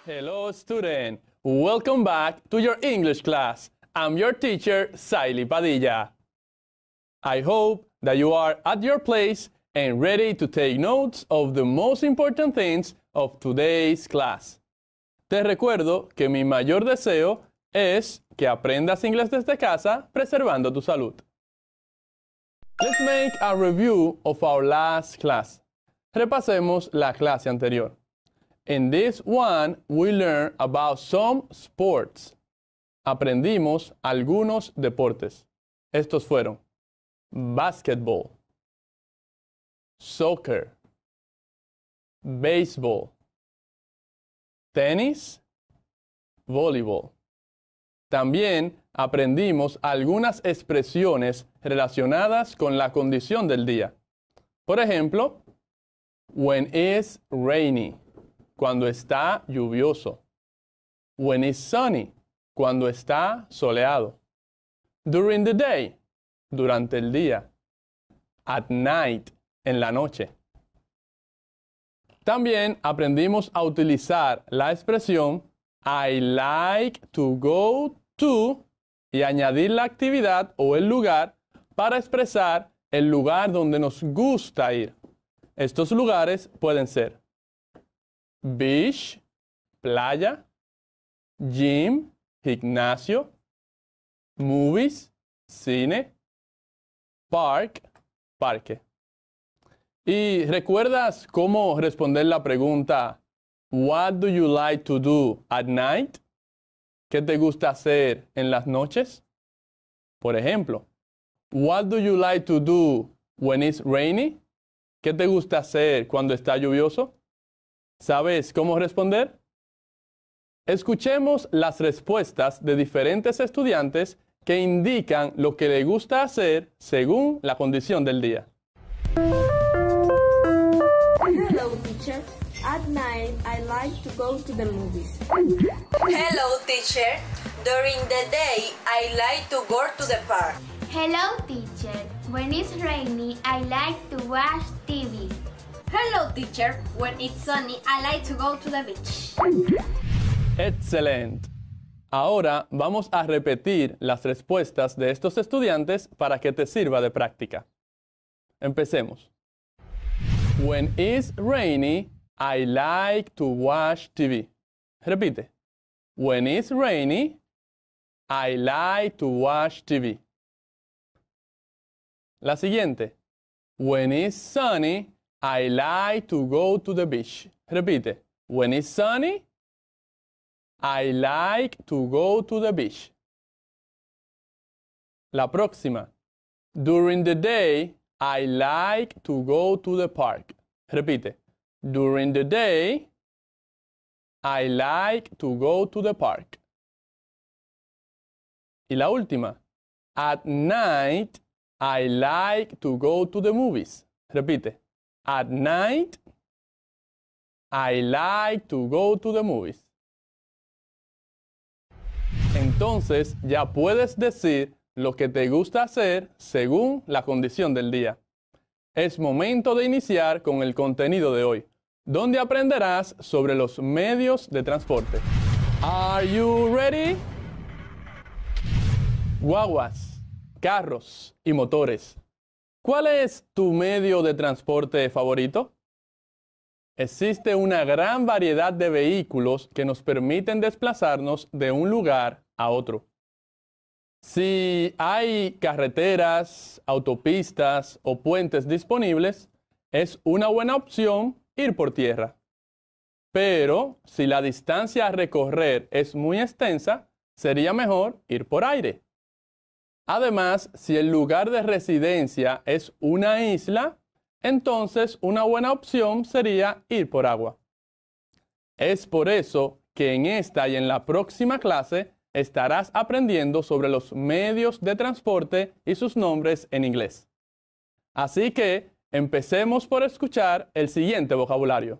Hello, student. Welcome back to your English class. I'm your teacher, Saily Padilla. I hope that you are at your place and ready to take notes of the most important things of today's class. Te recuerdo que mi mayor deseo es que aprendas inglés desde casa preservando tu salud. Let's make a review of our last class. Repasemos la clase anterior. In this one, we learned about some sports. Aprendimos algunos deportes. Estos fueron basketball, soccer, baseball, tenis, voleibol. También aprendimos algunas expresiones relacionadas con la condición del día. Por ejemplo, when it's rainy, cuando está lluvioso. When it's sunny, cuando está soleado. During the day, durante el día. At night, en la noche. También aprendimos a utilizar la expresión I like to go to y añadir la actividad o el lugar para expresar el lugar donde nos gusta ir. Estos lugares pueden ser beach, playa, gym, gimnasio, movies, cine, park, parque. ¿Y recuerdas cómo responder la pregunta What do you like to do at night? ¿Qué te gusta hacer en las noches? Por ejemplo, What do you like to do when it's rainy? ¿Qué te gusta hacer cuando está lluvioso? ¿Sabes cómo responder? Escuchemos las respuestas de diferentes estudiantes que indican lo que les gusta hacer según la condición del día. Hello, teacher. At night, I like to go to the movies. Hello, teacher. During the day, I like to go to the park. Hello, teacher. When it's rainy, I like to watch TV. Hello, teacher. When it's sunny, I like to go to the beach. Excelente. Ahora vamos a repetir las respuestas de estos estudiantes para que te sirva de práctica. Empecemos. When it's rainy, I like to watch TV. Repite. When it's rainy, I like to watch TV. La siguiente. When it's sunny, I like to go to the beach. Repite. When it's sunny, I like to go to the beach. La próxima. During the day, I like to go to the park. Repite. During the day, I like to go to the park. Y la última. At night, I like to go to the movies. Repite. At night, I like to go to the movies. Entonces, ya puedes decir lo que te gusta hacer según la condición del día. Es momento de iniciar con el contenido de hoy, donde aprenderás sobre los medios de transporte. Are you ready? Guaguas, carros y motores. ¿Cuál es tu medio de transporte favorito? Existe una gran variedad de vehículos que nos permiten desplazarnos de un lugar a otro. Si hay carreteras, autopistas o puentes disponibles, es una buena opción ir por tierra. Pero si la distancia a recorrer es muy extensa, sería mejor ir por aire. Además, si el lugar de residencia es una isla, entonces una buena opción sería ir por agua. Es por eso que en esta y en la próxima clase estarás aprendiendo sobre los medios de transporte y sus nombres en inglés. Así que empecemos por escuchar el siguiente vocabulario.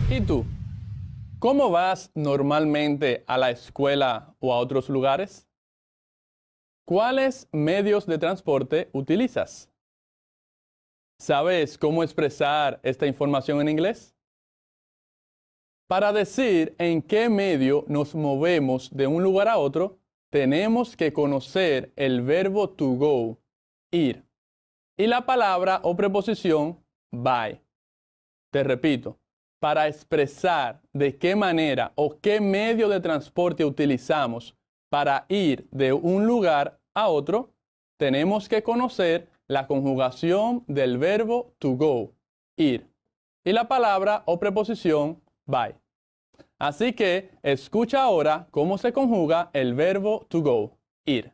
¿Y tú? ¿Cómo vas normalmente a la escuela o a otros lugares? ¿Cuáles medios de transporte utilizas? ¿Sabes cómo expresar esta información en inglés? Para decir en qué medio nos movemos de un lugar a otro, tenemos que conocer el verbo to go, ir, y la palabra o preposición by. Te repito, para expresar de qué manera o qué medio de transporte utilizamos para ir de un lugar a otro, tenemos que conocer la conjugación del verbo to go, ir, y la palabra o preposición by. Así que escucha ahora cómo se conjuga el verbo to go, ir.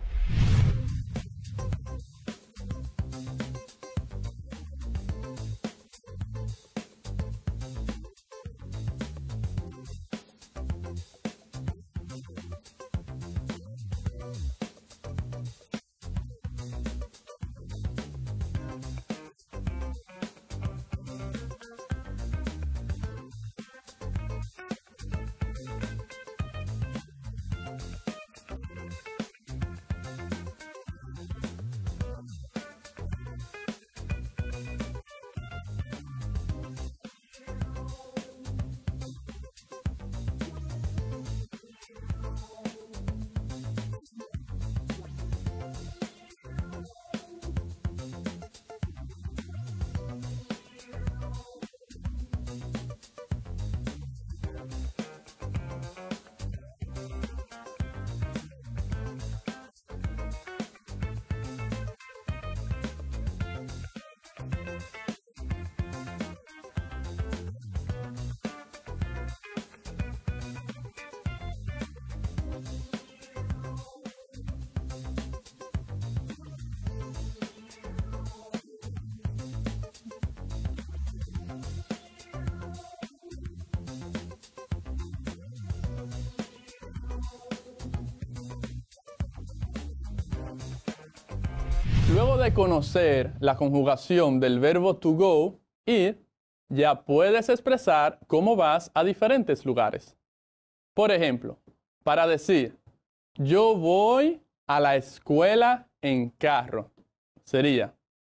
Luego de conocer la conjugación del verbo to go, ir, ya puedes expresar cómo vas a diferentes lugares. Por ejemplo, para decir, yo voy a la escuela en carro, sería,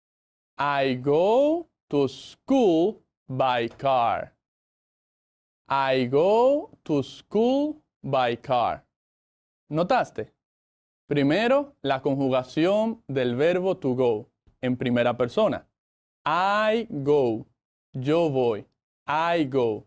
I go to school by car. I go to school by car. ¿Notaste? Primero, la conjugación del verbo to go en primera persona. I go. Yo voy. I go.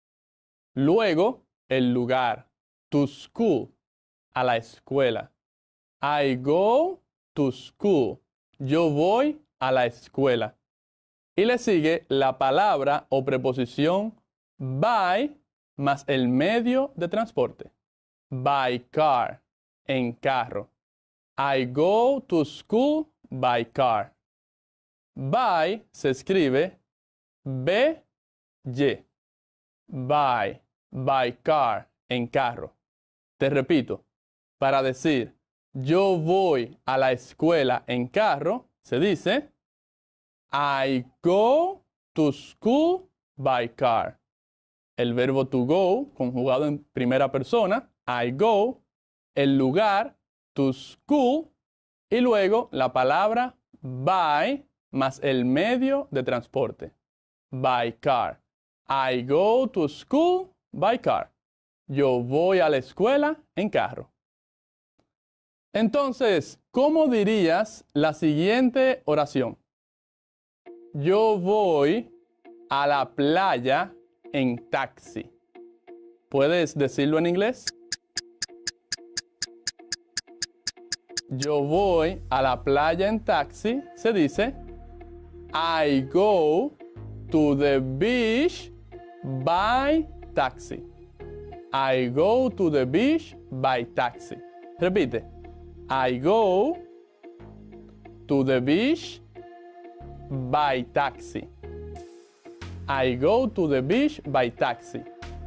Luego, el lugar. To school. A la escuela. I go to school. Yo voy a la escuela. Y le sigue la palabra o preposición by más el medio de transporte. By car. En carro. I go to school by car. By se escribe B-Y. By car, en carro. Te repito, para decir yo voy a la escuela en carro, se dice I go to school by car. El verbo to go, conjugado en primera persona, I go, el lugar, to school, y luego la palabra by más el medio de transporte. By car. I go to school by car. Yo voy a la escuela en carro. Entonces, ¿cómo dirías la siguiente oración? Yo voy a la playa en taxi. ¿Puedes decirlo en inglés? Yo voy a la playa en taxi, se dice I go to the beach by taxi. I go to the beach by taxi. Repite. I go to the beach by taxi. I go to the beach by taxi.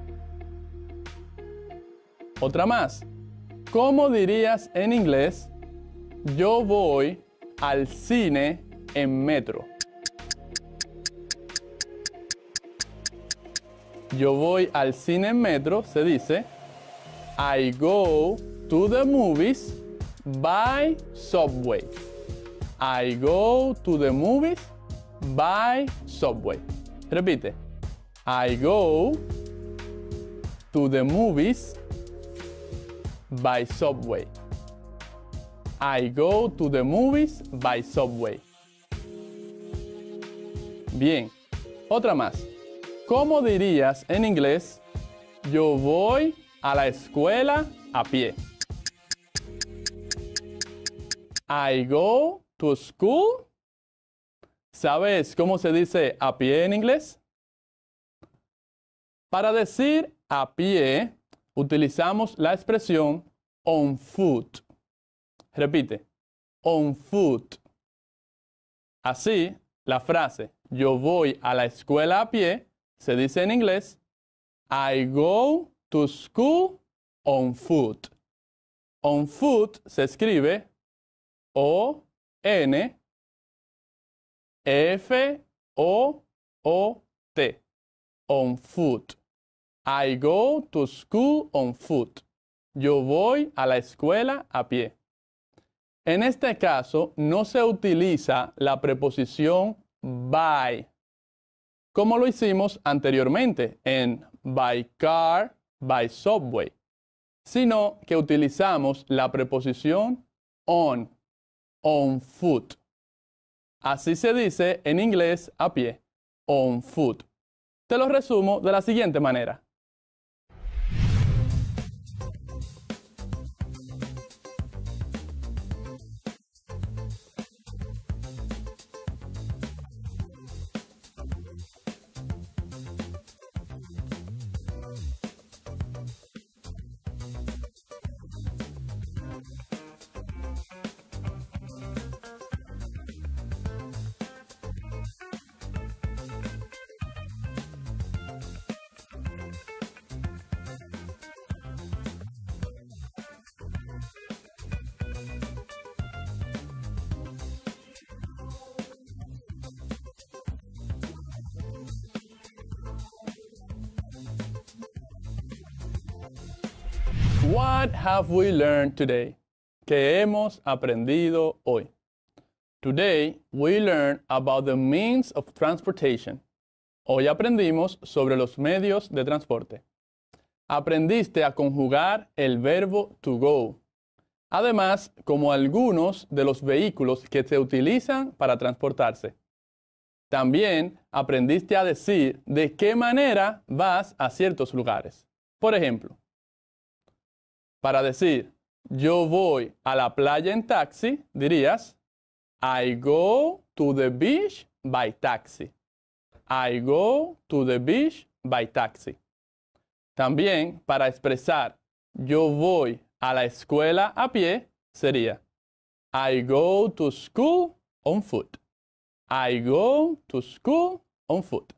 Otra más. ¿Cómo dirías en inglés? Yo voy al cine en metro. yo voy al cine en metro, se dice I go to the movies by subway. I go to the movies by subway. Repite. I go to the movies by subway. I go to the movies by subway. Bien, otra más. ¿Cómo dirías en inglés, yo voy a la escuela a pie? I go to school. ¿Sabes cómo se dice a pie en inglés? Para decir a pie, utilizamos la expresión on foot. Repite, on foot. Así, la frase yo voy a la escuela a pie se dice en inglés I go to school on foot. On foot se escribe O-N-F-O-O-T. On foot. I go to school on foot. Yo voy a la escuela a pie. En este caso, no se utiliza la preposición by, como lo hicimos anteriormente en by car, by subway, sino que utilizamos la preposición on foot. Así se dice en inglés a pie, on foot. Te lo resumo de la siguiente manera. What have we learned today? ¿Qué hemos aprendido hoy? Today, we learn about the means of transportation. Hoy aprendimos sobre los medios de transporte. Aprendiste a conjugar el verbo to go. Además, como algunos de los vehículos que se utilizan para transportarse. También aprendiste a decir de qué manera vas a ciertos lugares. Por ejemplo, para decir, yo voy a la playa en taxi, dirías, I go to the beach by taxi. I go to the beach by taxi. También, para expresar, yo voy a la escuela a pie, sería, I go to school on foot. I go to school on foot.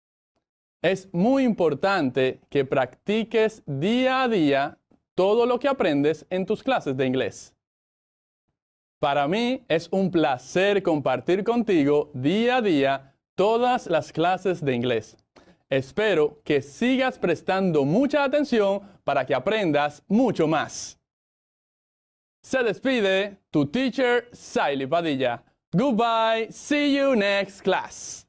Es muy importante que practiques día a día todo lo que aprendes en tus clases de inglés. Para mí es un placer compartir contigo día a día todas las clases de inglés. Espero que sigas prestando mucha atención para que aprendas mucho más. Se despide tu teacher Saily Padilla. Goodbye, see you next class.